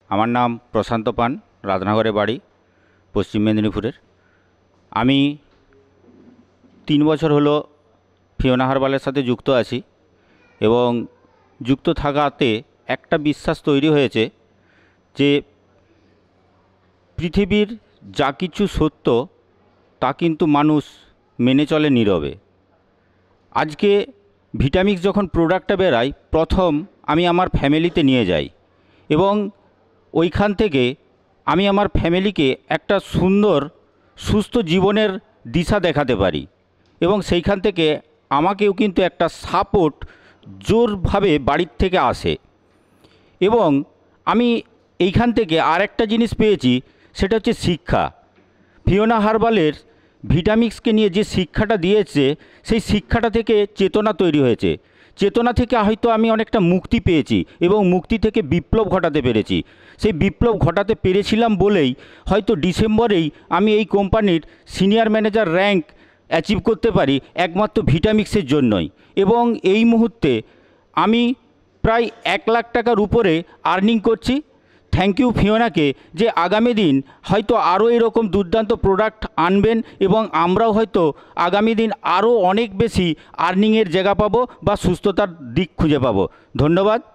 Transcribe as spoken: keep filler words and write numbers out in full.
আমার নাম প্রশান্ত পান, রাজনগরে বাড়ি, পশ্চিম মেদিনীপুরের। আমি তিন বছর হলো ফিওনা হার্বালের সাথে যুক্ত আছি এবং যুক্ত থাকাতে একটা বিশ্বাস তৈরি হয়েছে যে পৃথিবীর যা কিছু সত্য তা কিন্তু মানুষ মেনে চলে নীরবে। আজকে ভিটামিক্স যখন প্রোডাক্টটা বেরায়, প্রথম আমি আমার ফ্যামিলিতে নিয়ে যাই এবং ওইখান থেকে আমি আমার ফ্যামিলিকে একটা সুন্দর সুস্থ জীবনের দিশা দেখাতে পারি এবং সেইখান থেকে আমাকেও কিন্তু একটা সাপোর্ট জোরভাবে বাড়ির থেকে আসে। এবং আমি এইখান থেকে আরেকটা জিনিস পেয়েছি, সেটা হচ্ছে শিক্ষা। ফিওনা হার্বালের ভিটামিক্সকে নিয়ে যে শিক্ষাটা দিয়েছে, সেই শিক্ষাটা থেকে চেতনা তৈরি হয়েছে। চেতনা থেকে হয়তো আমি অনেকটা মুক্তি পেয়েছি এবং মুক্তি থেকে বিপ্লব ঘটাতে পেরেছি। সেই বিপ্লব ঘটাতে পেরেছিলাম বলেই হয়তো ডিসেম্বরেই আমি এই কোম্পানির সিনিয়র ম্যানেজার র্যাঙ্ক অ্যাচিভ করতে পারি একমাত্র ভিটামিক্সের জন্যই। এবং এই মুহূর্তে আমি প্রায় এক লাখ টাকার উপরে আর্নিং করছি। থ্যাংক ইউ ফিওনাকে, যে আগামী দিন হয়তো আরও এরকম দুর্দান্ত প্রোডাক্ট আনবেন এবং আমরাও হয়তো আগামী দিন আরও অনেক বেশি আর্নিংয়ের জায়গা পাবো বা সুস্থতার দিক খুঁজে পাবো। ধন্যবাদ।